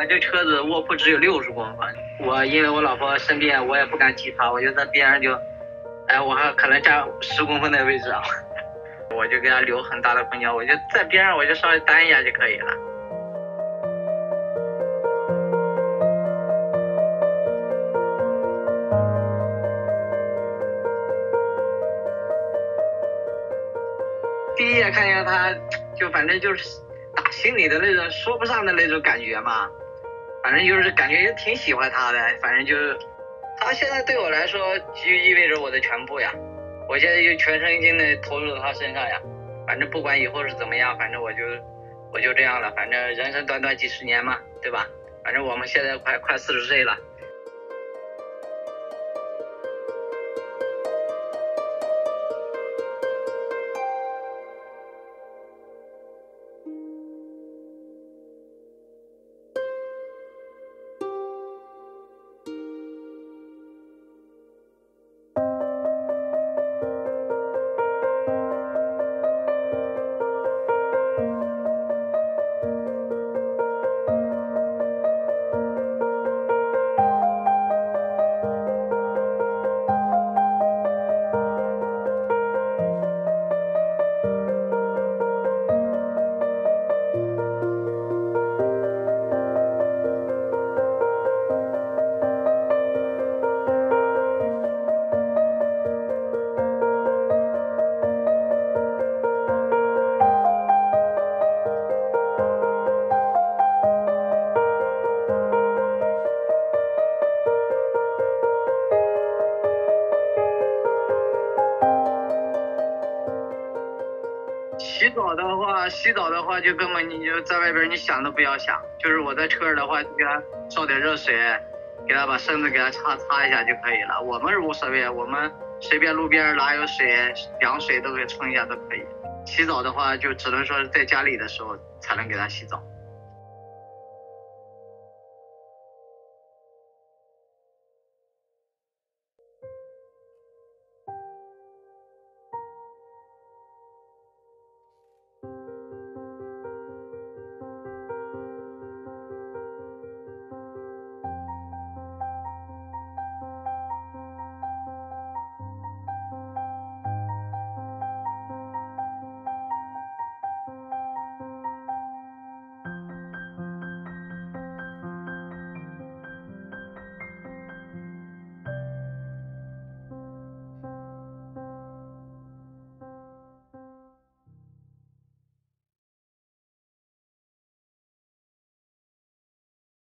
这车子卧铺只有60公分，因为我老婆生病，我也不敢踢她，我就在边上就，我还可能占10公分的位置啊，我就给她留很大的空间，我就在边上我就稍微担一下就可以了。第一眼看见他，就反正就是打心里的那种说不上的那种感觉嘛，反正就是感觉也挺喜欢他的，反正就是他现在对我来说就意味着我的全部呀，我现在就全身心的投入到他身上呀，反正不管以后是怎么样，反正我就这样了，反正人生短短几十年嘛，对吧？反正我们现在快40岁了。洗澡的话就根本你就在外边你想都不要想，就是我在车上的话就给他烧点热水，给他把身子给他擦一下就可以了。我们是无所谓，我们随便路边哪有水凉水都给冲一下都可以。洗澡的话就只能说在家里的时候才能给他洗澡。